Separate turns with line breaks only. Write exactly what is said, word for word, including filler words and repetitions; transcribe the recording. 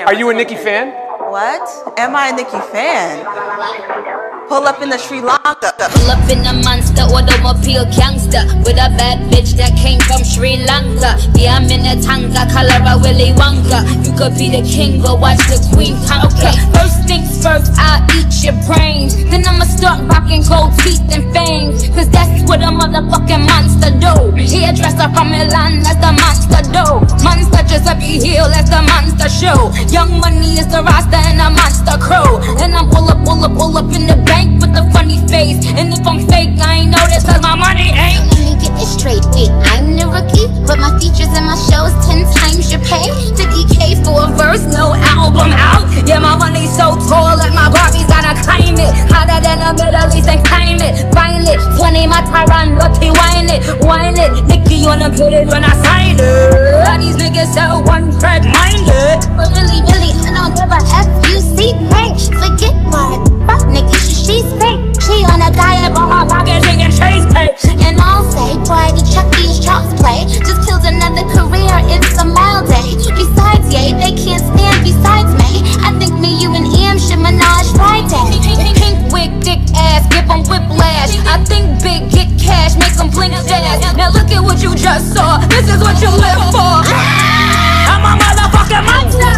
Are you a Nicki fan?
What? Am I a Nicki fan? Pull up in the Sri Lanka.
Pull up in a monster automobile gangster with a bad bitch that came from Sri Lanka. Yeah, I'm in a tanga, color of Willy Wonka. You could be the king, but watch the queen conquer. First things first, I'll eat your brains. Then I'ma start rocking gold teeth and fangs, cause that's what a motherfucking monster do. Hairdresser from Milan, that's the monster do. Monster just up your heel, that's the monster show. Young Money is the roster and a monster crew. And I'm pull up, pull up, pull up in the bank with a funny face. And if I'm fake, I ain't know this cause my money ain't.
Let me get this straight, wait, I'm the rookie, but my features and my shows ten times your pay. fifty K for a verse, no album out.
Yeah, my money's so tall that my Barbie's gotta climb it. Hotter than the Middle East and climb it. Find it, twenty my Tyron, lucky wine it, wine it. Nicki on the put it when I sign it. All these niggas so one track minded.
But really, really, I don't give a F U C break. Forget what, fuck Nicki, she's fake. She on a diet, but her pocket
chicken cheesecake.
And I'll say, boy, the Chuck these chops play just killed another career, it's a mild day. Besides, yay, they can't stand besides me. I think me, you, and Em should menage Friday.
Pink wig, dick ass, give them whiplash. I think big, get cash, make them blink dash. Now look at what you just saw, this is what you live for. I'm a motherfucking monster.